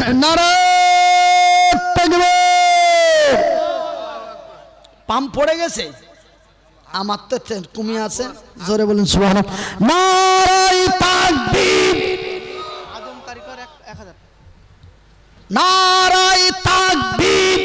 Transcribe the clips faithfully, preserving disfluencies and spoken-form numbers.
নারায়ে তাকবীর। পাম্প পড়ে গেছে, আমার তো কমে আছে, জোরে বলুন সুবহানাল্লাহ। নারায়ে তাকবীর, নারায়ে তাকবীর।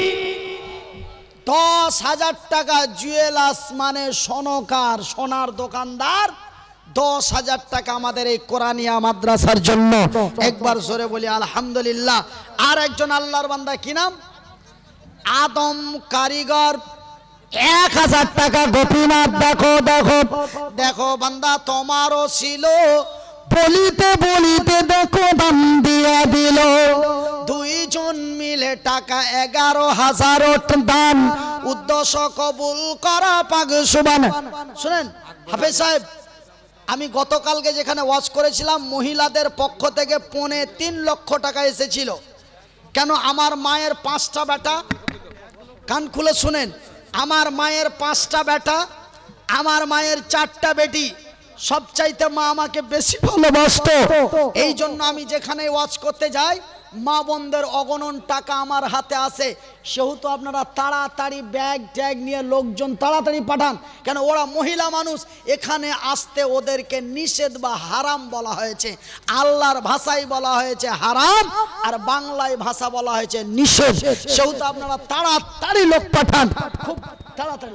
দশ হাজার টাকা জুয়েলার্স মানে সোনকার, সোনার দোকানদার, দশ হাজার টাকা আমাদের এই কোরআনিয়া মাদ্রাসার জন্য। একবার জোরে বলি আলহামদুলিল্লাহ। আর একজন আল্লাহর বান্দা, কি নাম, আদম কারিগর, এক হাজার টাকা। গোপীনাথ, দেখো দেখো দেখো বান্দা, তোমারও ছিল, বলিতে বলিতে দেখো দাম দিয়া দিল। দুইজন মিলে টাকা এগারো হাজার দান, উদ্দেশ্য কবুল করা পাক সুবহানাল্লাহ। শুনেন হাফেজ সাহেব, আমি গতকালকে যেখানে ওয়াজ করেছিলাম, মহিলাদের পক্ষ থেকে পৌনে তিন লক্ষ টাকা এসেছিল। কেন? আমার মায়ের পাঁচটা বেটা, কান খুলে শুনেন, আমার মায়ের পাঁচটা বেটা, আমার মায়ের চারটা বেটি, সবচাইতে মা আমাকে বেশি ভালোবাসতো। এই জন্য আমি যেখানে ওয়াজ করতে যাই, মা বোনদের অগণন টাকা আমার হাতে আসে। সেহেতু আপনারা তাড়াতাড়ি ব্যাগ ট্যাগ নিয়ে লোকজন তাড়াতাড়ি পাঠান, কেন ওরা মহিলা মানুষ, এখানে আসতে ওদেরকে নিষেধ বা হারাম বলা হয়েছে। আল্লাহর ভাষায় বলা হয়েছে হারাম, আর বাংলায় ভাষা বলা হয়েছে নিষেধ। সেহেতু আপনারা তাড়াতাড়ি লোক পাঠান, খুব তাড়াতাড়ি।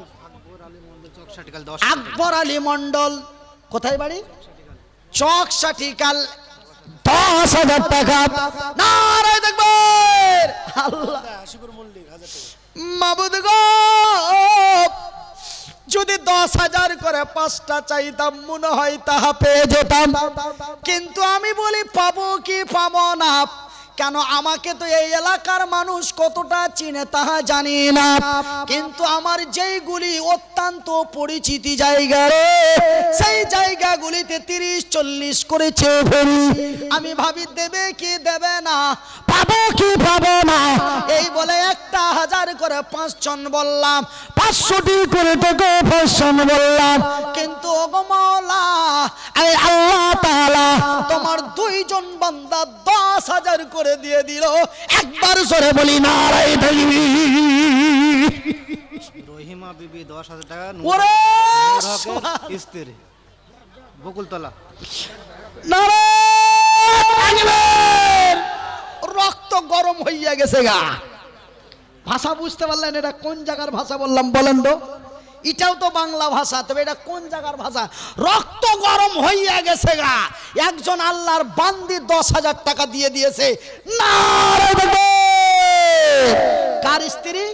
আকবর আলী মন্ডল, কোথায় বাড়ি? চক সাটিকাল, দশ হাজার টাকা। নারায়ে তাকবীর। আল্লাহ মাবুদ গো, যদি দশ হাজার করে পাঁচটা চাইতাম মনে হয় তাহা পেয়ে যেতাম, কিন্তু আমি বলি পাবো কি পাবো না। কেন? আমাকে তো এই এলাকার মানুষ কতটা চিনে তাহা জানি না, কিন্তু আমার যেইগুলি অত্যন্ত পরিচিতি জায়গা, সেই জায়গাগুলিতে তিরিশ চল্লিশ করেছে ভরি। আমি ভাবি দেবে কি দেবে না, পাবো কি পাবো না, এই বলে একটা হাজার করে পাঁচজন বললাম, পাঁচশোটি করে তোকে পাঁচজন বললাম, কিন্তু ওগো মাওলা, আই আল্লাহ তাআলা তোমার দুইজন বান্দা দশ হাজার করে দিয়ে দিল। একবার জোরে বলি নারায়ে তাকবীর। রহিমা বিবি দশ হাজার টাকা, ওরে স্ত্রী বকুলতলা। নারায়ে তাকবীর। রক্ত গরম হইয়া গেছে গা। ভাষা বুঝতে পারলেন? এটা কোন জায়গার ভাষা বললাম বলেন তো? এটাও তো বাংলা ভাষা, তবে এটা কোন জায়গার ভাষা? রক্ত গরম হইয়া গেছে গা। একজন আল্লাহর বান্দি দশ হাজার টাকা দিয়ে দিয়েছে। নারায়ে তাকবীর। কার স্ত্রী?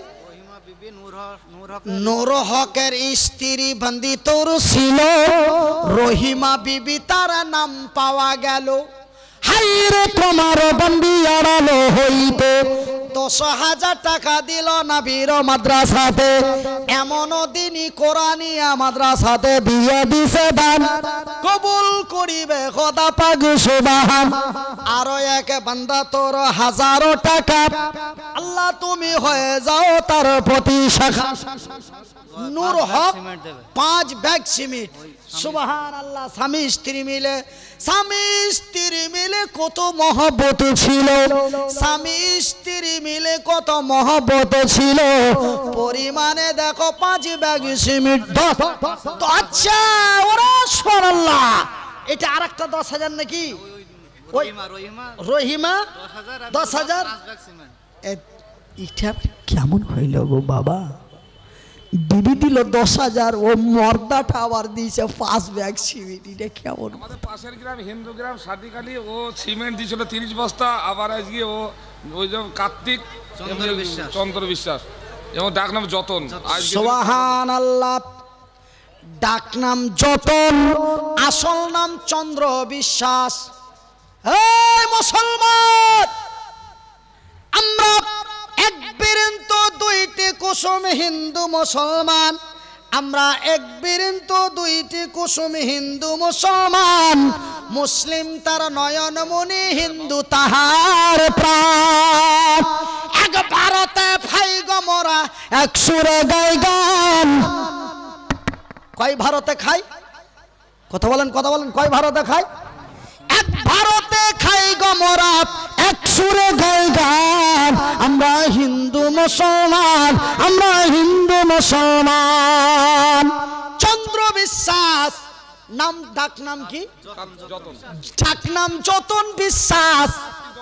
নূর হকের স্ত্রী বান্দি তোর ছিল, রহিমা বিবি তার নাম পাওয়া গেল। হাইরে তোমার বান্দি আড়ালো হইতে দশ হাজার টাকা দিল নাবির মাদ্রাসাতে। এমন দিনই কোরআনিয়া মাদ্রাসাতে দিয়ে দিছে দান, কবুল করিবে খোদা পাক সুবহান। আরো এক বান্দা তোর হাজারো টাকা, আল্লাহ তুমি হয়ে যাও তার প্রতি শাখা। নূর হক পাঁচ ব্যাগ সিমেন্ট, সুবহানাল্লাহ। স্বামী স্ত্রী মিলে, স্বামী স্ত্রী মিলে কত মহব্বত ছিল, স্বামী স্ত্রী মিলে কত মহব্বত ছিল। পরিমাণে দেখো পাঁচ ব্যাগ সিমেন্ট। আচ্ছা ওরা সুবহানাল্লাহ, এটা আর একটা দশ হাজার নাকি? রহিমা দশ হাজার। এটা কেমন হইল গো বাবা? বিবি দিল দশ হাজার, ও মর্দাটা আবার দিয়েছে পাঁচ ব্যাগ সিমেন্ট। এটা কেমন? আমাদের পাশের গ্রাম হিন্দু গ্রাম সাদিকালি, ও সিমেন্ট দিয়েছিল তিরিশ বস্তা। আবার আজকে ও ওই যে কার্তিক চন্দ্র বিশ্বাস, এবং ডাক নাম যতন। সুবহানাল্লাহ। ডাক নাম যতন, আসল নাম চন্দ্র বিশ্বাস। এই মুসলমান, আমরা এক বীরেন্ত দুইটি কুসুম হিন্দু মুসলমান, আমরা এক বীরেন্ত দুইটি কুসুম হিন্দু মুসলমান। মুসলিম তার নয়নমণি, হিন্দু তাহার প্রাণ। এক ভারতে ভাই গমরা, এক সুরে গাই গান। কয় ভারতে খাই? কথা বলেন, কথা বলেন। কয় ভারতে খাই? এক ভারতে খাই গমরা, এক সুরে গাই গান। আমরা হিন্দু মুসলমান। চন্দ্র বিশ্বাস নাম, ডাক নাম কি? ডাক নাম যতন বিশ্বাস।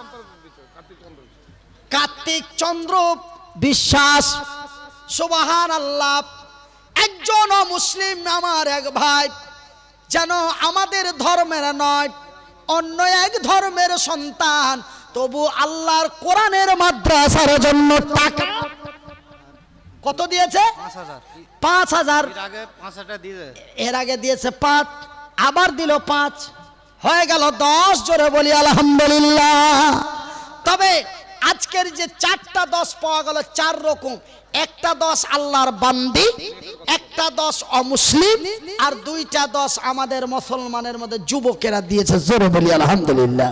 কার্তিক চন্দ্র বিশ্বাস। সুবহানাল্লাহ। একজন মুসলিম আমার এক ভাই, যেন আমাদের ধর্মের নয়, অন্য এক ধর্মের সন্তান, তবু আল্লাহর কোরআনের মাদ্রাসার জন্য টাকা কত দিয়েছে? পাঁচ হাজার। পাঁচ হাজার। এর আগে পাঁচ হাজার দিয়েছে। এর আগে দিয়েছে পাঁচ, আবার দিল পাঁচ, হয়ে গেল দশ। জোরে বলি আলহামদুলিল্লাহ। তবে আজকের যে চারটা দশ পাওয়া গেল, চার রকম। একটা দশ আল্লাহর বান্দি, একটা দশ অমুসলিম, আর দুইটা দশ আমাদের মুসলমানের মধ্যে যুবকেরা দিয়েছে। জোরে বলি আলহামদুলিল্লাহ।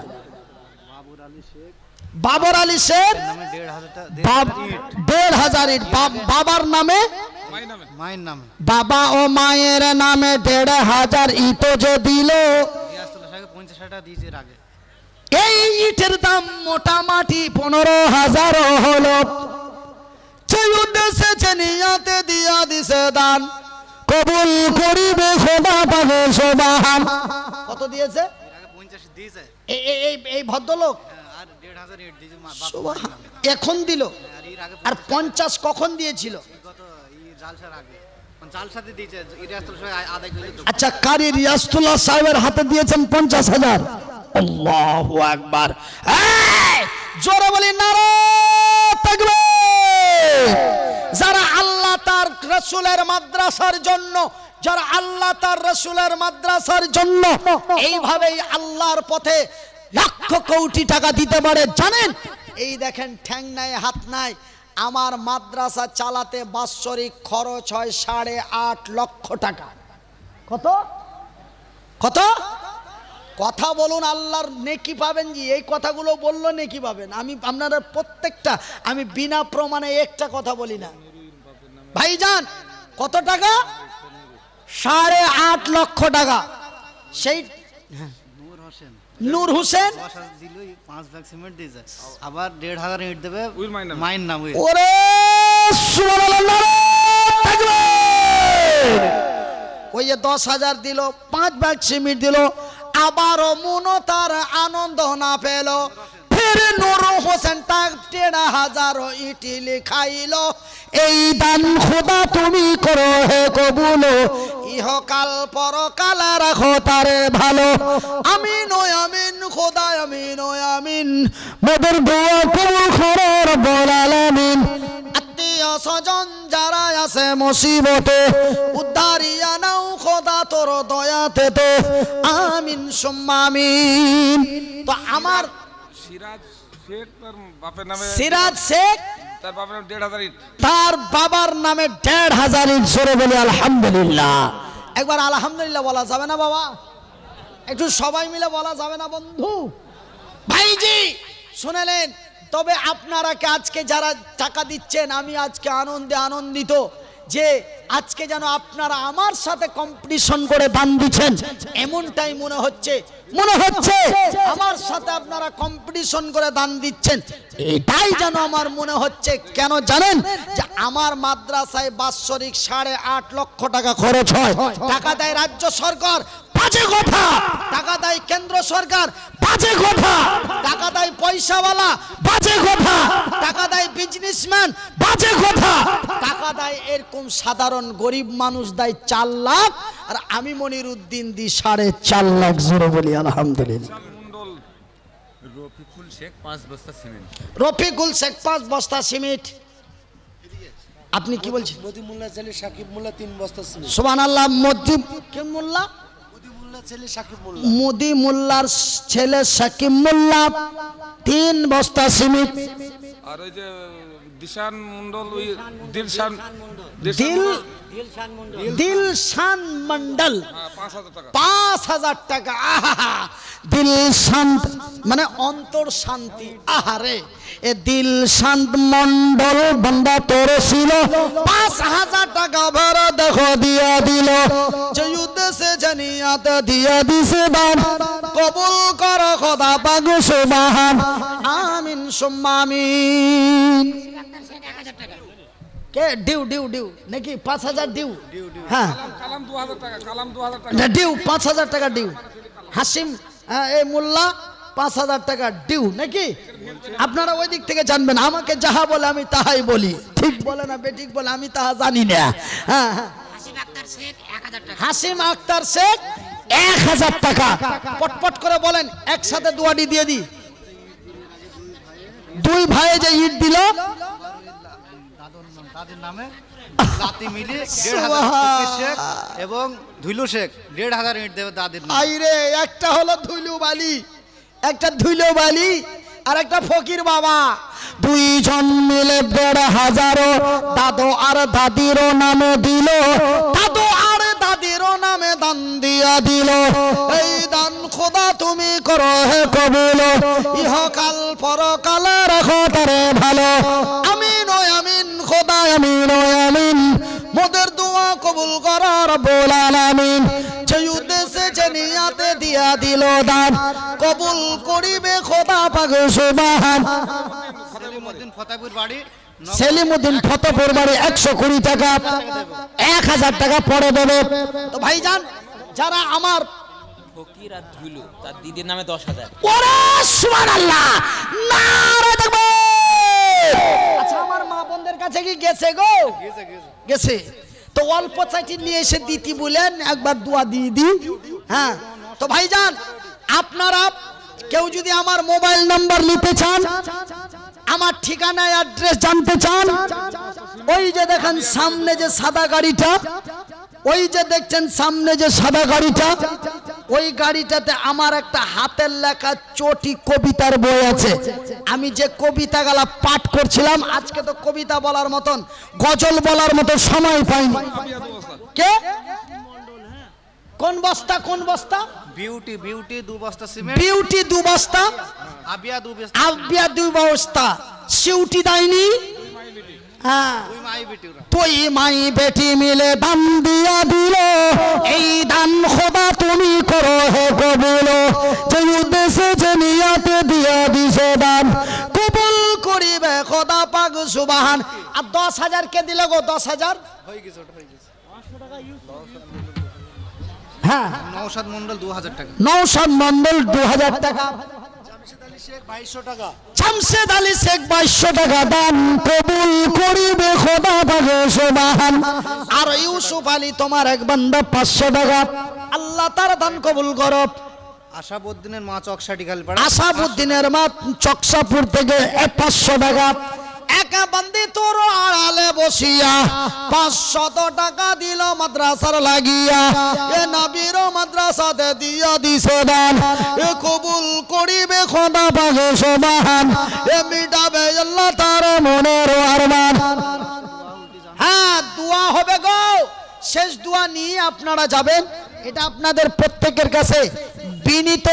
বাবর আলী শেখ নামে দেড় হাজার টাকা, দেড় হাজার ইট বাবার নামে, মায়ের নামে। বাবা ও মায়ের নামে দেড় হাজার ইট যে দিল। রিয়াজতুল্লাহ সাহেবকে পঞ্চাশ টাকা দিয়েছে এর আগে। এই ইটের দাম মোটামুটি পনেরো হাজার হলো। সেই উদ্দেশ্যে যে নিয়াতে দিয়া দিছে দান, কবুল করিবে খোদা পাবে সুবহান। কত দিয়েছে? এর আগে পঞ্চাশ দিয়েছে। এই এই এই ভদ্রলোক আর দেড় হাজার ইট দিয়েছে মা- বাপ সুবহান। মায়ের নামে। এখন দিল। আর এর আগে আর পঞ্চাশ কখন দিয়েছিল? কত এই জালসার আগে জালসাতে দিয়েছে। রিয়াজতুল্লাহ সাহেব আদায় করে দিত। আচ্ছা, কারি রিয়াজতুল্লাহ সাহেবের হাতে দিয়েছেন পঞ্চাশ হাজার। আল্লাহু আকবার। এই, জোরে বলি নারায়ে তাকবীর। যারা আল্লাহ তার রাসূলের মাদ্রাসার জন্য, যারা আল্লাহ তার রাসূলের মাদ্রাসার জন্য এইভাবেই আল্লাহর পথে লক্ষ কোটি টাকা দিতে পারে, জানেন? এই দেখেন, ঠ্যাং নাই হাত নাই, আমার মাদ্রাসা চালাতে বাৎসরিক খরচ হয় সাড়ে আট লক্ষ টাকা। কত কত কথা বলুন, আল্লাহর নেকি পাবেন। জি, এই কথাগুলো বললো নেকি পাবেন। আমি আপনারা প্রত্যেকটা, আমি বিনা প্রমাণে একটা কথা বলি না। ভাইজান, কত টাকা? সাড়ে আট লক্ষ টাকা। সেই নূর হোসেন নূর হোসেন দশ হাজার দিল, পাঁচ ব্যাগ সিমেন্ট দিয়েছে। আবার দেড় হাজার ইট দেবে ওর মায়ের নামে। মায়ের নামে। ওরে সুবহানাল্লাহ, তাকবীর। ওই যে দশ হাজার দিল, পাঁচ ব্যাগ সিমেন্ট দিল, আবারও মনো তার আনন্দ না পেল। ফের নূর হোসেন তাক দেড় হাজার ইটি লিখাইল। এই দান খোদা তুমি করো হে কবুল, ইহকাল পরকাল রাখো তারে ভালো। আমিন ও আমিন, খোদা আমিন ও আমিন, মোদের দোয়া কবুল করো রব্বুল আলামিন। আত্মীয় স্বজন যারা আছে মুসিবতে, উদ্ধারিয়া নাও খোদা তোর দয়াতে তো। আমিন সুম্মা আমিন। তো আমার সিরাজ শেখ তার বাপের নামে, সিরাজ শেখ তার বাপের নামে দেড় হাজার ইট। তার বাবার নামে দেড় হাজার ইট। জোরে বলি আলহামদুলিল্লাহ। একবার আলহামদুলিল্লাহ বলা যাবে না বাবা? একটু সবাই মিলে বলা যাবে না বন্ধু? ভাইজি শুনেলেন? তবে আপনারা কে আজকে যারা টাকা দিচ্ছেন, আমি আজকে আনন্দে আনন্দিত যে আজকে যেন আপনারা আমার সাথে কম্পিটিশন করে দান দিচ্ছেন, এমনটাই মনে হচ্ছে। মনে হচ্ছে আমার সাথে আপনারা কম্পিটিশন করে দান দিচ্ছেন, এটাই যেন আমার মনে হচ্ছে। কেন জানেন? যে আমার মাদ্রাসায় বাৎসরিক সাড়ে আট লক্ষ টাকা খরচ হয়। টাকা দেয় রাজ্য সরকার, বাজে কথা। টাকা দেয় কেন্দ্র সরকার, বাজে কথা। টাকা দেয় পয়সাওয়ালা, বাজে কথা। টাকা দেয় বিজনেসম্যান, বাজে কথা। টাকা দেয় এরকম সাধারণ গরিব মানুষ দেয় চার লাখ, আর আমি মনির উদ্দিন দি সাড়ে চার লাখ। জোরে বলি আলহামদুলিল্লাহ। মন্ডল রফিকুল শেখ পাঁচ বস্তা সিমেন্ট। রফিকুল শেখ পাঁচ বস্তা সিমেন্ট। আপনি কি বলছেন? মোদি মোল্লা ছেলে সাকিব মোল্লা তিন বস্তা সিমেন্ট। সুবহানাল্লাহ। মোদি কে মোল্লা? মোদি মোল্লা ছেলে সাকিব মোল্লা। মোদি মোল্লার ছেলে সাকিব মোল্লা তিন বস্তা সিমেন্ট। আর ওই যে দিশান মন্ডল, ওই দিলশান দিল দিলশান মন্ডল হ্যাঁ, পাঁচ হাজার টাকা। পাঁচ হাজার টাকা। আহা, দিল শান্ত মানে অন্তর শান্তি। আহারে, এ দিল শান্ত মন্ডল বান্দা তোর ছিল, পাঁচ হাজার টাকা ভর দেখো দিয়া দিল। যে উদ্দেশ্যে জানিয়াত দিয়া দিছে দান, কবুল কর খোদা পাক সুবহান। আমিন সুম্মা আমিন। কে ডিউ ডিউ ডিউ নাকি পাঁচ হাজার ডিউ হ্যাঁ কালাম দু হাজার টাকা কালাম দু হাজার টাকা না, ডিউ পাঁচ হাজার টাকা ডিউ হাসিম হ্যাঁ, এই মোল্লা পাঁচ হাজার টাকা ডিউ নাকি আপনারা ওই দিক থেকে জানবেন আমাকে যাহা বলে আমি তাহাই বলি ঠিক বলে না বেঠিক বলে আমি তাহা জানি না হ্যাঁ হ্যাঁ হাসিম আক্তার শেখ এক হাজার টাকা পটপট করে বলেন একসাথে দুয়াটি দিয়ে দি দুই ভাই যে ইট দিল দাদির নামে লাতি মিলি দেড় হাজার তৌফিক শেখ এবং ধুইলু শেখ দেড় হাজার ইট দেবে দাদির নামে। আইরে একটা হলো ধুইলু বালি একটা ধুইলু বালি আর একটা ফকির বাবা দুইজন মিলে দেড় হাজারো দাদু আর দাদিরও নামে দিল দাদু আর দাদিরও নামে দান দিয়া দিল এই দান খোদা তুমি করো হে কবুল ইহকাল পরকাল রাখো তারে ভালো আমিন ও আমিন খোদা আমিন ও আমিন মোদের দোয়া কবুল করো রব্বুল আলামিন যে উদ্দেশ্যে যে নিয়াতে দিয়া দিল দান কবুল করিবে খোদা পাক সুবহান সেলিমউদ্দিন ফতেপুর বাড়ি সেলিমউদ্দিন ফতেপুর বাড়ি একশো কুড়ি টাকা এক হাজার টাকা পরে দেবে তো ভাইজান যারা আমার ফকির আর ধুলু তার দিদির নামে দশ হাজার ওরে সুবহানাল্লাহ নারে তাকবীর আচ্ছা আমার মা বোনদের কাছে কি গেছে গো গেছে তো অল্প চাইটি নিয়ে এসে দিতি বলেন একবার দোয়া দিয়ে দি হ্যাঁ তো ভাইজান আপনারা কেউ যদি আমার মোবাইল নাম্বার নিতে চান আমার ঠিকানা অ্যাড্রেস জানতে চান ওই যে দেখেন সামনে যে সাদা গাড়িটা ওই যে দেখছেন সামনে যে সাদা গাড়িটা ওই গাড়িটাতে আমার একটা হাতের লেখা চটি কবিতার বই আছে আমি যে কবিতাগুলা পাঠ করছিলাম আজকে তো কবিতা বলার মতন গজল বলার মতো সময় পাইনি কে কোন বস্তা কোন বস্তা বিউটি বিউটি দু বস্তা সিমেন্ট বিউটি দু বস্তা আবিয়া দু বস্তা আবিয়া দু বস্তা সিউটি দাইনি হ্যাঁ দুই মাই বিটি ওরা তুই মাই বেটি মিলে দান দিয়া দিল এই দান খোদা তুমি করো হে কবুল যে উদ্দেশ্যে যে নিয়াতে দিয়া দিছে দান কবুল করিবে খোদা পাক সুবহান আর দশ হাজার কে দিল গো দশ হাজার হয়ে গেছে ওটা হয়ে গেছে হ্যাঁ নওশাদ মন্ডল দু হাজার টাকা নওশাদ মন্ডল দু হাজার টাকা জামশেদ আলী শেখ বাইশশো টাকা জামশেদ আলী শেখ বাইশশো টাকা দান কবুল করিবে খোদা পাক সুবহান আর ইউসুফ আলী তোমার এক বান্দা পাঁচশো টাকা আল্লাহ তার দান কবুল করো আশাবুদ্দিনের মা চকসাটি খালপাড়া আশাবুদ্দিনের মা চকসাপুর থেকে পাঁচশো টাকা একা বান্দি তোর আড়ালে বসিয়া পাঁচশত টাকা দিল মাদ্রাসার লাগিয়া এ নবীর মাদ্রাসাতে দিয়া দিছে দান এ কবুল করিবে খোদা পাক সুবহান এ মিটাবে আল্লাহ তার মনের আরমান হ্যাঁ দোয়া হবে গো শেষ দোয়া নিয়ে আপনারা যাবেন এটা আপনাদের প্রত্যেকের কাছে বিনীত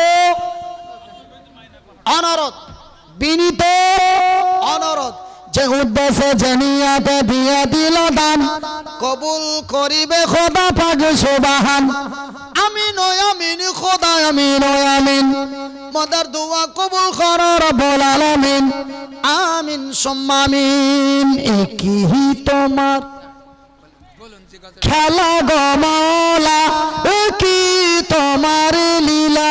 অনুরোধ বিনীত অনুরোধ যে উদ্দেশ্যে জানিয়াতে দিয়া দিল দান কবুল করিবে খোদা পাক সুবহান আমিন ও আমিন খোদা আমিন ও আমিন মদার দোয়া কবুল করো রব্বুল আলামিন আমিন সুম্মা আমিন একই তোমার খেলা গো মাওলা কি তোমার লীলা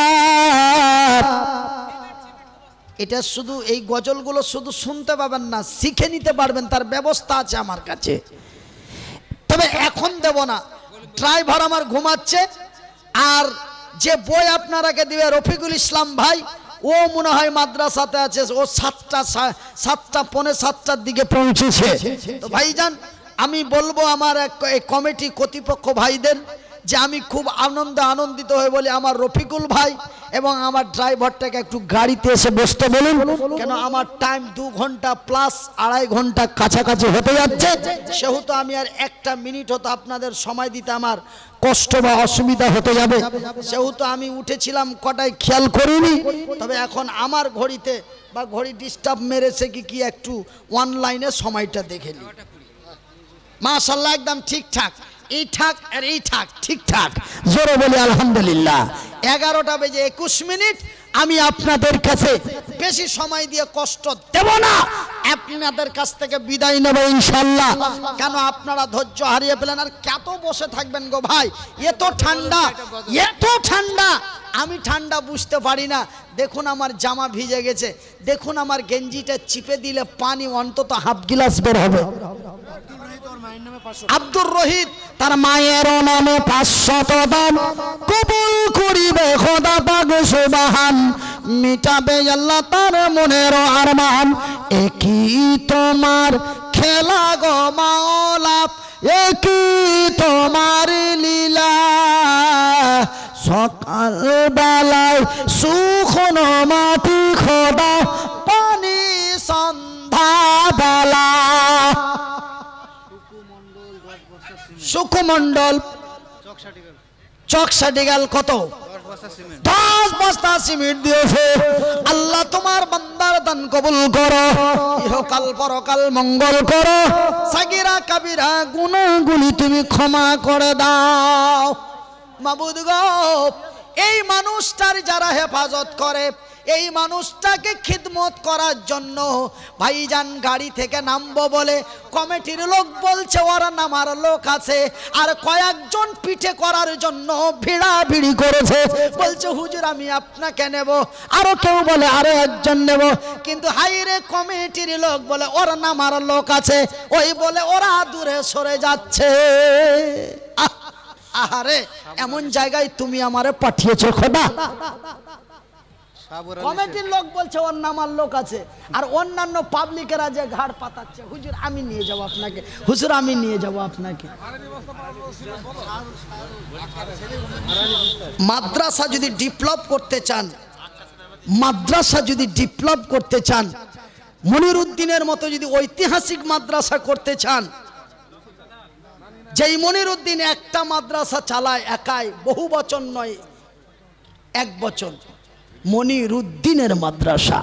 এটা শুধু এই গজলগুলো শুধু শুনতে পাবেন না শিখে নিতে পারবেন তার ব্যবস্থা আছে আমার কাছে তবে এখন দেব না ড্রাইভার আমার ঘুমাচ্ছে আর যে বই আপনারাকে দিবে রফিকুল ইসলাম ভাই ও মনে হয় মাদ্রাসাতে আছে ও সাতটা সাতটা পৌনে সাতটার দিকে পৌঁছেছে তো ভাইজান আমি বলবো আমার এক কমিটি কর্তৃপক্ষ ভাইদের যে আমি খুব আনন্দ আনন্দিত হয়ে বলি আমার রফিকুল ভাই এবং আমার ড্রাইভারটাকে একটু গাড়িতে এসে বসতে বলুন কেন আমার টাইম দু ঘন্টা প্লাস আড়াই ঘন্টা কাছাকাছি হতে যাচ্ছে সেহেতু আমি আর একটা মিনিট হতো আপনাদের সময় দিতে আমার কষ্ট বা অসুবিধা হতে যাবে সেহেতু আমি উঠেছিলাম কটায় খেয়াল করিনি তবে এখন আমার ঘড়িতে বা ঘড়ি ডিস্টার্ব মেরেছে কি কি একটু অনলাইনে সময়টা দেখে নিই মাশাআল্লাহ একদম ঠিকঠাক এই ঠাক আর এই ঠাক ঠিকঠাক জোরে বলি আলহামদুলিল্লাহ এগারোটা বেজে একুশ মিনিট আমি আপনাদের কাছে বেশি সময় দিয়ে কষ্ট দেব না। আপনাদের কাছ থেকে বিদায় নেব ইনশাআল্লাহ। কেন আপনারা ধৈর্য হারিয়ে ফেলেন, আর কত বসে থাকবেন গো ভাই? এত ঠান্ডা, এত ঠান্ডা, আমি ঠান্ডা বুঝতে পারি না। দেখুন আমার জামা ভিজে গেছে, দেখুন আমার গেঞ্জিটা চিপে দিলে পানি অন্তত হাফ গিলাস বের হবে। আব্দুর রহিত তার মায়ের নামে পাঁচশত দাম কবুল করিবে খোদা পাক সুবহান, মিটাবে আল্লাহ তার মনের আরমান। একই তোমার খেলা গো মাওলা, একই তোমার লীলা, সকাল বেলায় শুকনো মাটি খোদা পানি সন্ধ্যা বেলা। সুকুমন্ডল চকসাটিগাল কত? দশ বস্তা সিমেন্ট দিয়েছে। আল্লাহ তোমার বান্দার দান কবুল করো, ইহকাল পরকাল মঙ্গল করো, সাগিরা কাবিরা গুনাহগুলি তুমি ক্ষমা করে দাও। মাবুদ গো, এই মানুষটার যারা হেফাজত করে, এই মানুষটাকে খিদমত করার জন্য ভাইজান গাড়ি থেকে নামবো বলে কমিটির লোক বলছে ওরা নামার লোক আছে, আর কয়েকজন পিঠে করার জন্য ভিড়াভিড়ি করেছে, বলছে হুজুর আমি আপনাকে নেব, আরো কেউ বলে আরো একজন নেব, কিন্তু হাইরে কমিটির লোক বলে ওরা নামার লোক আছে, ওই বলে ওরা দূরে সরে যাচ্ছে। আহ, আহারে, এমন জায়গায় তুমি আমারে পাঠিয়েছো খোদা। কমিটির লোক বলছে ওর নামার লোক আছে, আর অন্যান্য পাবলিকেরা যে ঘাড় পাতাচ্ছে, হুজুর আমি নিয়ে যাব আপনাকে, হুজুর আমি নিয়ে যাব আপনাকে। মাদ্রাসা যদি ডেভেলপ করতে চান, মাদ্রাসা যদি ডেভেলপ করতে চান, মনিরুদ্দিনের মতো যদি ঐতিহাসিক মাদ্রাসা করতে চান, যেই মনিরুদ্দিন একটা মাদ্রাসা চালায় একাই, বহু বচন নয়, এক বচন, মনিরুদ্দিনের মাদ্রাসা।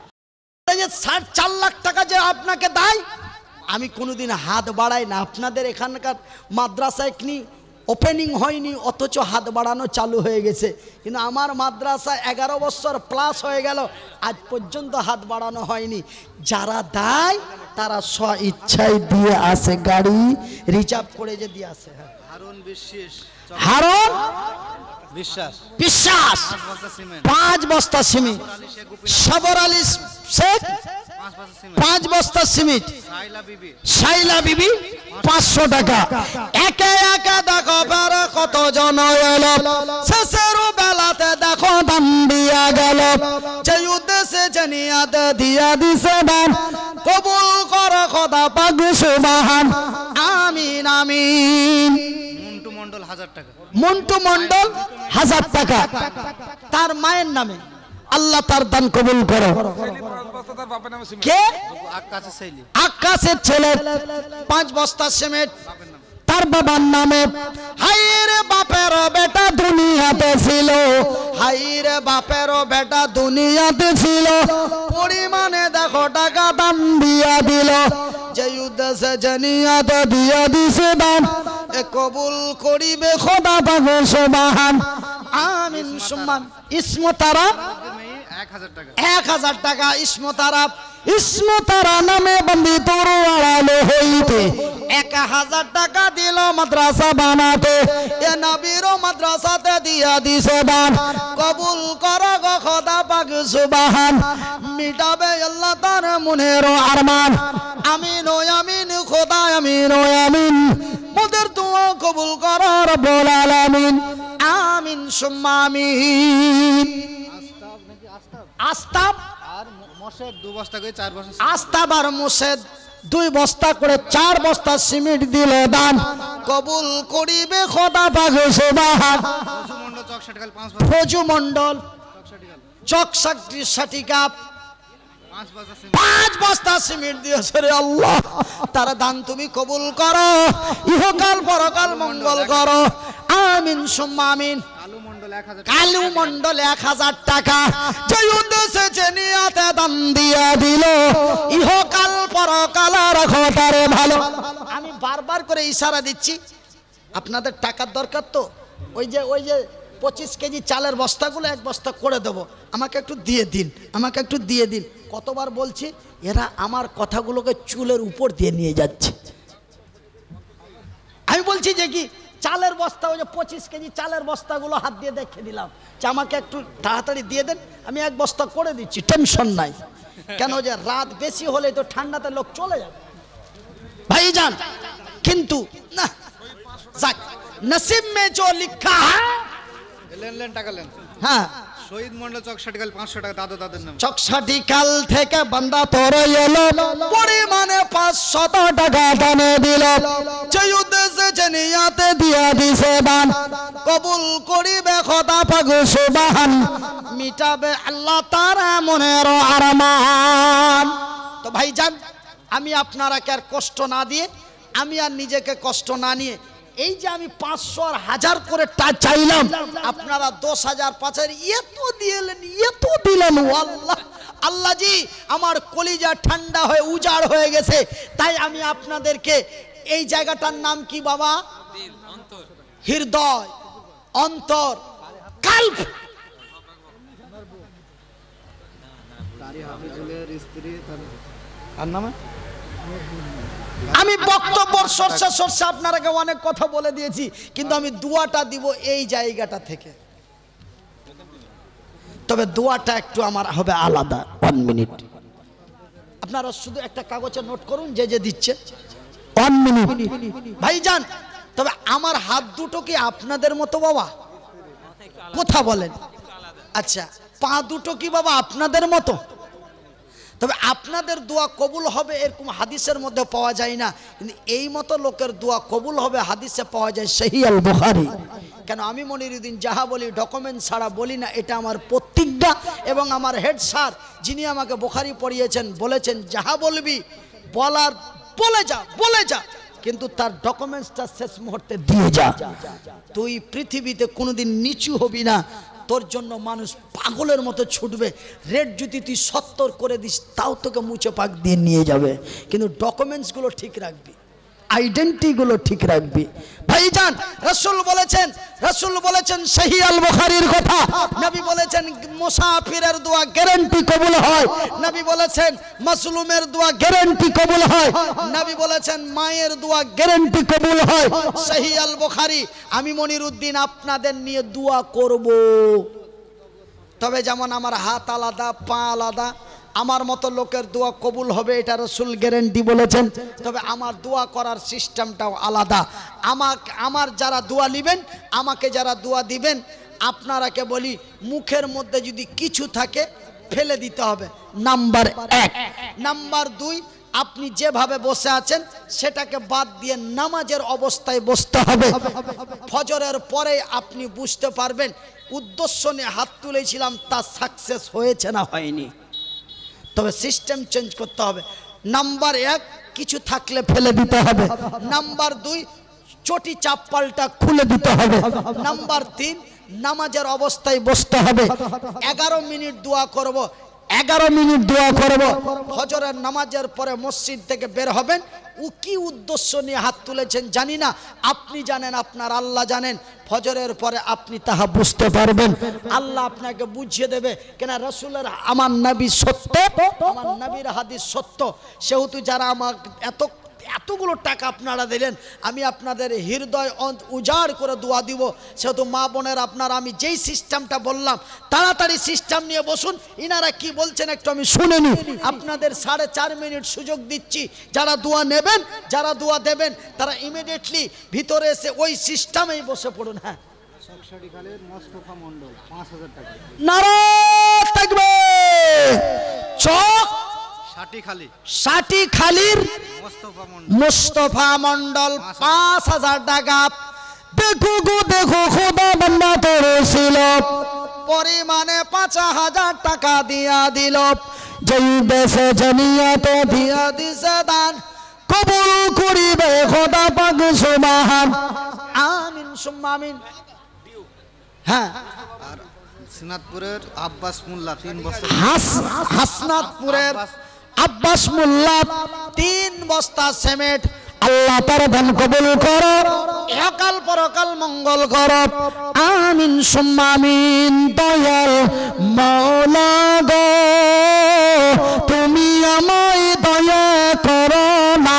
সাড়ে চার লাখ টাকা যে আপনাকে দেয়, আমি কোনোদিন হাত বাড়াই না। আপনাদের এখানকার মাদ্রাসায় কি ওপেনিং হয়নি, অথচ হাত বাড়ানো চালু হয়ে গেছে, কিন্তু আমার মাদ্রাসা এগারো বছর প্লাস হয়ে গেল, আজ পর্যন্ত হাত বাড়ানো হয়নি। যারা দেয় তারা স্ব ইচ্ছায় দিয়ে আসে, গাড়ি রিজার্ভ করে যে দিয়ে আসে। হারুন বিশ্বাস, হারুন বিশ্বাস বিশ্বাস পাঁচ বস্তা সিমেন্ট, সবর আলী শেখ পাঁচ বস্তা সিমেন্ট, শাইলা বিবি পাঁচশো টাকা। একে একে দেখো বের কত জন এলো, শেষের বেলাতে দেখো দাম দিয়া গেল, যে উদ্দেশ্যে জানিয়াতে দিয়া দিছে দাম, কবুল কর খোদা পাক সুবহান, আমিন আমিন। মন্টু মন্ডল হাজার টাকা, মন্টু মন্ডল হাজার টাকা তার মায়ের নামে, আল্লাহ তার দান কবুল করো। কে? আকাশের ছেলে পাঁচ বস্তা সিমেন্ট তার বাবার নামে। হাইরে বাপের বেটা দুনিয়াতে ছিল, হাইরে বাপের বেটা দুনিয়াতে ছিল, পরিমাণে দেখো টাকা দান দিয়া দিল, যে উদ্দেশ্যে জানিয়াতে দিয়া দিছে দান, এ কবুল করিবে খোদা পাক সুবহান, আমিন সুম্মান। ইসমতারা এক হাজার টাকা, ইসমতারা ইসমতারা নামে বন্দি তোর আড়ালে হইতে এক হাজার টাকা দিল মাদ্রাসা বানাতে, এ নবীর মাদ্রাসাতে দিয়া দিছে দান, কবুল কর গো খোদা পাক সুবহান, মিটাবে আল্লাহ তার মনের আরমান, আমিন ও আমিন খোদা, আমিন ও আমিন। মোদের দোয়া কবুল কর রব্বুল আলামিন, আমিন সুম্মা আমিন। আস্তাব আর মোশেদ দুই বস্তা করে চার বস্তা, আস্তাব আর মোশেদ দুই বস্তা করে চার বস্তা সিমেন্ট দিল দান, কবুল করিবে খোদা পাক সুবহান। ফজু মন্ডল চকসাটি সাটিকা পাঁচ বস্তা সিমেন্ট দিয়েছে রে আল্লাহ, তার দান তুমি কবুল করো, ইহকাল পরকাল মঙ্গল করো, আমিন সুম্মা আমিন। কালু মন্ডল এক হাজার টাকা, যে উদ্দেশ্যে জেনিয়াতে দান দিয়া দিল, ইহকাল পরকাল রাখো তারে ভালো। আমি বারবার করে ইশারা দিচ্ছি, আপনাদের টাকার দরকার তো, ওই যে ওই যে পঁচিশ কেজি চালের বস্তাগুলো এক বস্তা করে দেবো, আমাকে একটু দিয়ে দিন, আমাকে একটু দিয়ে দিন। কতবার বলছি, এরা আমার কথাগুলোকে চুলের উপর দিয়ে নিয়ে যাচ্ছে। আমি বলছি যে কি চালের বস্তা, ওই যে পঁচিশ কেজি চালের বস্তাগুলো হাত দিয়ে দেখে দিলাম যে আমাকে একটু তাড়াতাড়ি দিয়ে দেন, আমি এক বস্তা করে দিচ্ছি, টেনশন নাই। কেন যে রাত বেশি হলে তো ঠান্ডাতে লোক চলে যাবে ভাইজান। কিন্তু না, যাক, নসিব মে जो लिखा है। লেন লেন টাকা লেন। হ্যাঁ, শহীদ মন্ডল চকসাটিকাল পাঁচশো টাকা দাদু দাদের নাম। চকসাটিকাল থেকে বান্দা তোর এলো, পরিমাণে পাঁচশত টাকা দানে দিল। যে উদ্দেশ্যে যে নিয়াতে দিয়া দিছে দান, কবুল করিবে খোদা পাক সুবহান, মিটাবে আল্লাহ তাআলা মনের আরমান। তো ভাইজান, আমি আপনারাকে আর কষ্ট না দিয়ে, আমি আর নিজেকে কষ্ট না নিয়ে, এই যে আমি পাঁচশো আর হাজার করে চাইলাম, আপনারা দশ হাজার পাঁচ হাজার এত দিলেন, এত দিলেন। আল্লাহ আল্লাহ জি, আমার কলিজা ঠান্ডা হয়ে উজাড় হয়ে গেছে। তাই আমি আপনাদেরকে, এই জায়গাটার নাম কি বাবা? হৃদয়, অন্তর, কাল্প। আর নামে আমি বক্তব্য সরষা সরষা আপনারাকে অনেক কথা বলে দিয়েছি, কিন্তু আমি দোয়াটা দিব এই জায়গাটা থেকে। তবে দোয়াটা একটু আমার হবে আলাদা। ওয়ান মিনিট, আপনারা শুধু একটা কাগজে নোট করুন যে যে দিচ্ছে। ওয়ান মিনিট ভাইজান। তবে আমার হাত দুটো কি আপনাদের মতো বাবা? কথা বলেন। আচ্ছা, পা দুটো কি বাবা আপনাদের মতো? তবে আপনাদের দোয়া কবুল হবে এরকম হাদিসের মধ্যে পাওয়া যায় না, কিন্তু এই মতো লোকের দোয়া কবুল হবে হাদিসে পাওয়া যায় সহিহ আল বুখারী। কেন আমি মনিরুদ্দিন যাহা বলি ডকুমেন্ট ছাড়া বলি না, এটা আমার প্রতিজ্ঞা। এবং আমার হেড স্যার যিনি আমাকে বুখারী পড়িয়েছেন বলেছেন, যাহা বলবি বলার বলে যা, বলে যা, কিন্তু তার ডকুমেন্টসটা শেষ মুহূর্তে দিয়ে যা। তুই পৃথিবীতে কোনোদিন নিচু হবি না, তোর জন্য মানুষ পাগলের মতো ছুটবে। রেট যদি তুই সত্তর করে দিস তাও তোকে মুছে পাক দিয়ে নিয়ে যাবে, কিন্তু ডকুমেন্টসগুলো ঠিক রাখবি, আইডেন্টিটিগুলো ঠিক রাখবি। ভাইজান, রাসূল বলেছেন, রাসূল বলেছেন সহিহ আল বুখারীর কথা, নবী বলেছেন মুসাফিরের দোয়া গ্যারান্টি কবুল হয়, নবী বলেছেন মাসলুমের দোয়া গ্যারান্টি কবুল হয়, নবী বলেছেন মায়ের দোয়া গ্যারান্টি কবুল হয়। সহিহ আল বুখারী। আমি মনিরুদ্দিন আপনাদের নিয়ে দোয়া করব। তবে যেমন আমার হাত আলাদা, পা আলাদা, আমার মতো লোকের দোয়া কবুল হবে এটা রাসূল গ্যারান্টি বলেছেন। তবে আমার দোয়া করার সিস্টেমটাও আলাদা। আমাকে, আমার যারা দোয়া নেবেন, আমাকে যারা দোয়া দিবেন, আপনারাকে বলি মুখের মধ্যে যদি কিছু থাকে ফেলে দিতে হবে, নাম্বার এক। নাম্বার দুই, আপনি যেভাবে বসে আছেন সেটাকে বাদ দিয়ে নামাজের অবস্থায় বসতে হবে। ফজরের পরে আপনি বুঝতে পারবেন উদ্দেশ্য নিয়ে হাত তুলেছিলাম তা সাকসেস হয়েছে না হয়নি। তবে সিস্টেম চেঞ্জ করতে হবে। নাম্বার এক, কিছু থাকলে ফেলে দিতে হবে। নাম্বার দুই, চটি চাপ্পালটা খুলে দিতে হবে। নাম্বার তিন, নামাজের অবস্থায় বসতে হবে। এগারো মিনিট দোয়া করব, এগারো মিনিট দোয়া করব। ফজরের নামাজের পরে মসজিদ থেকে বের হবেন। ও কি উদ্দেশ্য নিয়ে হাত তুলেছেন জানি না, আপনি জানেন, আপনার আল্লাহ জানেন। ফজরের পরে আপনি তাহা বুঝতে পারবেন, আল্লাহ আপনাকে বুঝিয়ে দেবে। কেন রাসূলের, আমার নবী সত্য, আমার নবীর হাদিস সত্য। সেহেতু যারা আমার এত এতগুলো টাকা আপনারা দিলেন, আমি আপনাদের হৃদয় উজাড় করে দোয়া দিব। সেহেতু মা বোনের আপনারা, আমি যেই সিস্টেমটা বললাম তাড়াতাড়ি সিস্টেম নিয়ে বসুন। ইনারা কি বলছেন একটু আমি শুনে নি। আপনাদের সাড়ে চার মিনিট সুযোগ দিচ্ছি। যারা দোয়া নেবেন, যারা দোয়া দেবেন, তারা ইমিডিয়েটলি ভিতরে এসে ওই সিস্টেমেই বসে পড়ুন। হ্যাঁ, নারায়ে তাকবীর। চক ষাটিখালী, ষাটিখালীর মোস্তফা মন্ডল, মুস্তফা মন্ডল পাঁচ হাজার টাকা। দেখো গো দেখো, খোদা বান্দা তোর ছিল, পরিমাণে পাঁচ হাজার টাকা দিয়া দিল। যেই দেশে জানিয়াতে দিয়া দিছে দান, কবুল করিবে খোদা পাক সুবহান। আমিন সুম্মা আমিন। হ্যাঁ, আর সিনাতপুরের আব্বাস মোল্লা তিন বছর, হাসনাতপুরের আব্বাস মোল্লা তিন বস্তা সিমেন্ট। আল্লাহ তার দান কবুল করো, একাল পরকাল মঙ্গল করো। আমিন সুম্মা আমিন। দয়াল মাওলা গো তুমি আমায় দয়া করো না।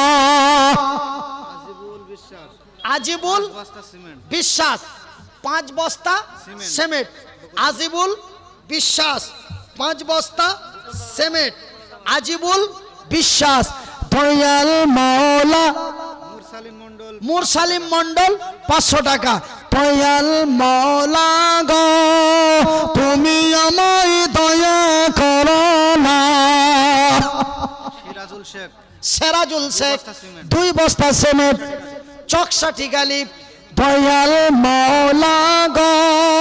আজিবুল বিশ্বাস আজিবুল বস্তা সিমেন্ট বিশ্বাস পাঁচ বস্তা সিমেন্ট। আজিবুল বিশ্বাস পাঁচ বস্তা সিমেন্ট। আজিবুল বিশ্বাস। দয়াল মাওলা মুরসালিম মন্ডল মুরসালিম মন্ডল পাঁচশো টাকা। দয়াল মাওলা গো তুমি আমায় দয়া করো না। সিরাজুল শেখ সেরাজুল শেখ বস্তা সিমেন্ট। দুই বস্তা সিমেন্ট। চকসাটি গালিব। দয়াল মাওলা গো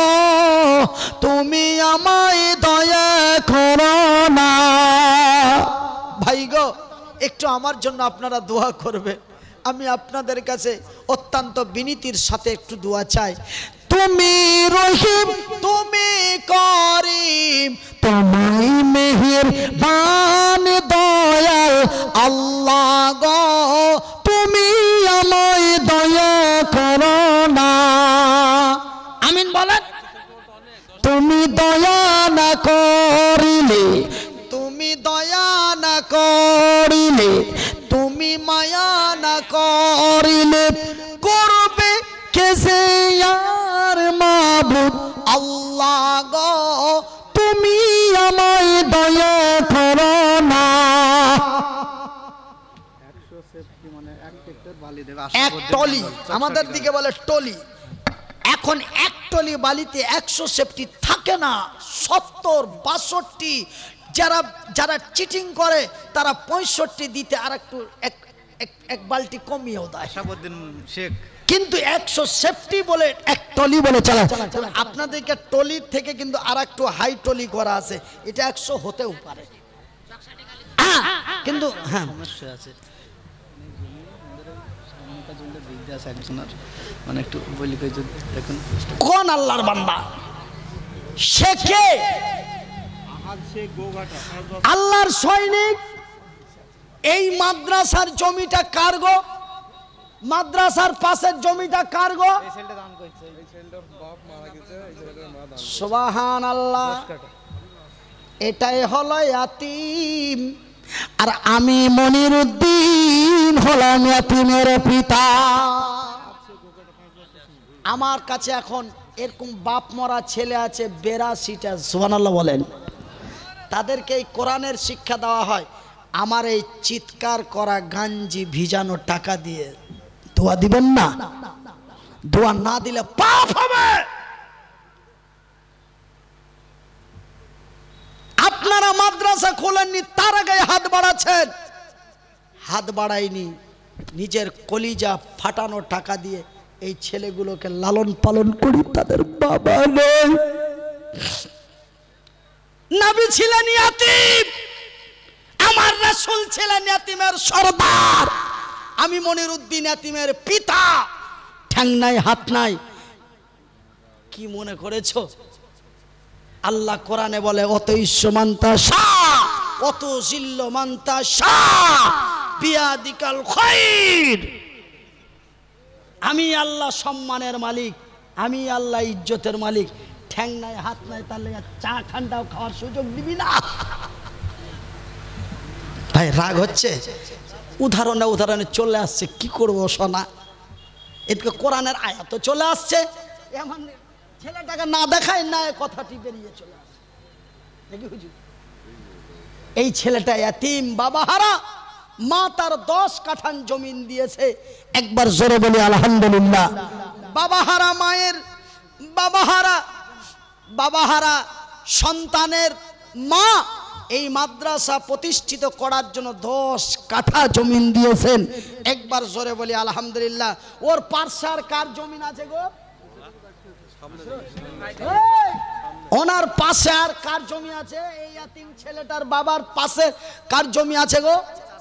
তুমি আমায় দয়া করো না। ভাই গো একটু আমার জন্য আপনারা দোয়া করবে। আমি আপনাদের কাছে অত্যন্ত বিনীতির সাথে একটু দোয়া চাই। তুমি রহিম তুমি করিম তোমায় মেহেরবান দয়াল আল্লাহ গো তুমি আমায় দয়া করো না। আমিন বলেন। তুমি দয়া না করিলে তুমি দয়া না করিলে তুমি মায়া না করিলে করবে কেসে আর মাবুদ আল্লাহ গো তুমি আমায় দয়া করো না। এক টলি আমাদের দিকে বলে টলি। এখন এক টলি বালিতে একশো সেফটি থাকে না, সত্তর বাষট্টি। যারা যারা চিটিং করে তারা পঁয়ষট্টি দিতে আর একটু এক এক বালতি কমিয়েও দেয়। শাহাবুদ্দিন শেখ কিন্তু একশো সেফটি বলে এক টলি বলে চালায়। আপনাদেরকে টলির থেকে কিন্তু আর একটু হাই টলি করা আছে, এটা একশো হতেও পারে। হ্যাঁ, কিন্তু হ্যাঁ সমস্যা আছে মানে একটু বলি দেখুন কোন আল্লাহর বান্দা সে কে? আল্লাহর সৈনিক। এই মাদ্রাসার জমিটা কার গো? মাদ্রাসার পাশের জমিটা কার গো? সুবহানাল্লাহ। এটাই হলো ইয়াতিম। আর আমি মনিরউদ্দিন হলাম ইয়াতিমের পিতা। আমার কাছে এখন এরকম বাপ মরা ছেলে আছে বিরাশিটা। সুবহানাল্লাহ বলেন। তাদেরকে এই কোরআনের শিক্ষা দেওয়া হয়। আমার এই চিৎকার করা গাঞ্জি ভিজানো টাকা দিয়ে দোয়া দিবেন না? দোয়া না দিলে পাপ হবে। আপনারা মাদ্রাসা খোলেননি, তার আগে হাত বাড়াচ্ছেন। হাত বাড়াইনি, নিজের কলিজা ফাটানো টাকা দিয়ে এই ছেলেগুলোকে লালন পালন করি। তাদের বাবা নেই। নবী ছিলেন ইয়াতিম, আমার রাসূল ছিলেন ইয়াতিমের সরদার। আমি মনিরউদ্দিন ইয়াতিমের পিতা। ঠ্যাং নাই হাত নাই, কি মনে করেছো? আল্লাহ কোরআনে বলে অত ইসমান্তা শাহ অত জিল্লমান্তা শাহ বিয়াদিকাল খায়র। আমি আল্লাহ সম্মানের মালিক, আমি আল্লাহ ইজ্জতের মালিক। ঠ্যাং নাই হাত নাই, তাহলে চা ঠান্ডাও খাওয়ার সুযোগ দিবি না? ভাই রাগ হচ্ছে? উদাহরণে উদাহরণে চলে আসছে, কি করবো সোনা? এদিকে কোরআনের আয়াত চলে আসছে, এমন ছেলেটাকে না দেখায় না কথাটি বেরিয়ে চলে আসছে। দেখি হুজুর, এই ছেলেটা ইয়াতিম, বাবা হারা। মা তার দশ কাঠান জমিন দিয়েছে। একবার জোরে বলি আলহামদুলিল্লাহ। বাবা হারা মায়ের বাবা হারা বাবা হারা সন্তানের মা এই মাদ্রাসা প্রতিষ্ঠিত করার জন্য দশ কাঠা জমিন দিয়েছেন। একবার জোরে বলি আলহামদুলিল্লাহ। ওর পার্শ্বে আর কার জমিন আছে গো? ওনার পাশে আর কার জমি আছে? এই ইয়াতিম ছেলেটার বাবার পাশে কার জমি আছে গো?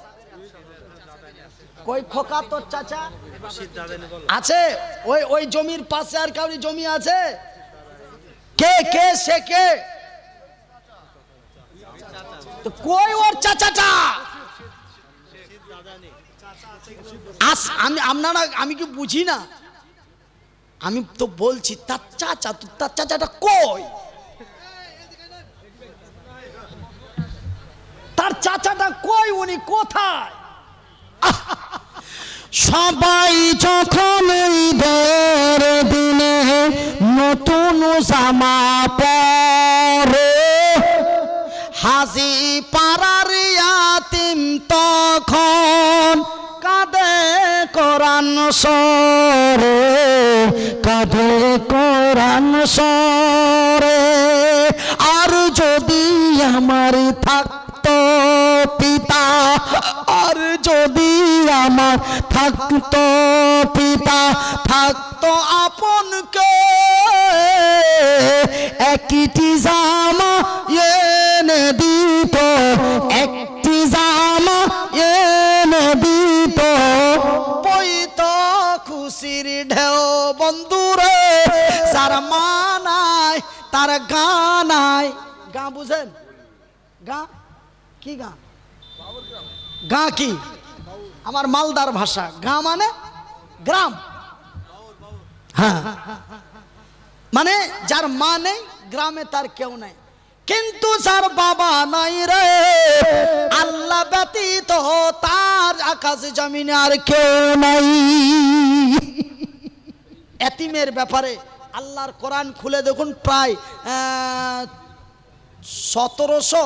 কই খোকা তোর চাচা আছে? ওই ওই জমির পাশে আর কাউরি জমি আছে? কে কে সে কে? তো কই ওর চাচাটা? আস আমি আপনারা আমি কি বুঝি না? আমি তো বলছি তার চাচা, তার চাচাটা কই? আপনার চাচাটা কই, উনি কোথায়? সবাই যখন ঈদের দিনে নতুন জামা পরে, হাজি পাড়ার ইয়াতিম তখন কাঁদে কোরআন সরে, কাঁদে কোরআন সরে। আর যদি আমার থাকতো পিতা, আর যদি আমার থাকতো পিতা, থাকতো আপনকে একটি জামা এনে দিত, একটি জামা এনে দিত, পইত খুশির ঢেউ বন্ধুরে। যার মা নাই তার গা নাই। গা বুঝেন? গা কি? গা গা কি? আমার মালদার ভাষা। গা মানে গ্রাম। হ্যাঁ, মানে যার মা নেই, গ্রামে তার কেউ নাই। কিন্তু যার বাবা নাই রে, আল্লাহ ব্যতীত তার আকাশ জমিনে আর কেউ নাই। এতিমের ব্যাপারে আল্লাহর কোরআন খুলে দেখুন, প্রায় সতেরোশো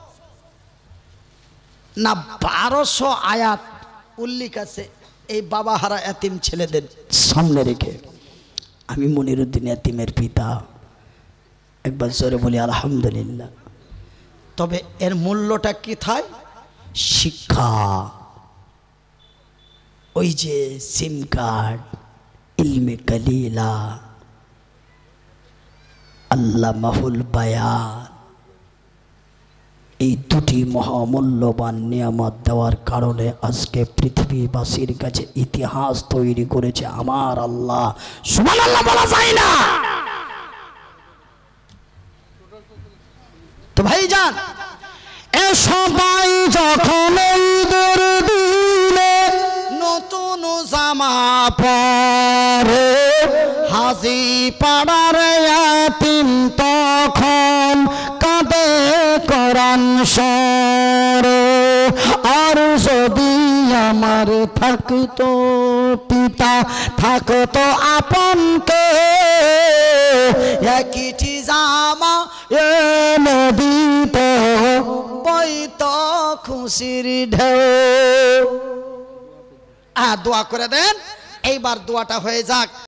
না বারোশো আয়াত উল্লেখ আছে এই বাবা হারা এতিম ছেলেদের সামনে রেখে। আমি মনিরুদ্দিন এতিমের পিতা, একবার জোরে বলি আলহামদুলিল্লাহ। তবে এর মূল্যটা কি থাকে? শিক্ষা। ওই যে সিম কার্ড, ইলমে কালিলা, আল্লামাহুল বায়ান, এই দুটি মহামূল্যবান নিয়ামত দেওয়ার কারণে আজকে পৃথিবীবাসীর কাছে ইতিহাস তৈরি করেছে আমার আল্লাহ। সুবহানাল্লাহ বলা যায় না? তো ভাইজান, এ সবাই যখন ঈদের দিনে নতুন জামা পরে, হাজি পাড়ার ইয়াতিম তখন কাঁদে কোরআন সরে। আর যদি আমার থাকতো পিতা, থাকতো আপনকে একটি জামা এনে দিত, বইত খুশির ঢেউ। আ দোয়া করে দেন, এইবার দোয়াটা হয়ে যাক।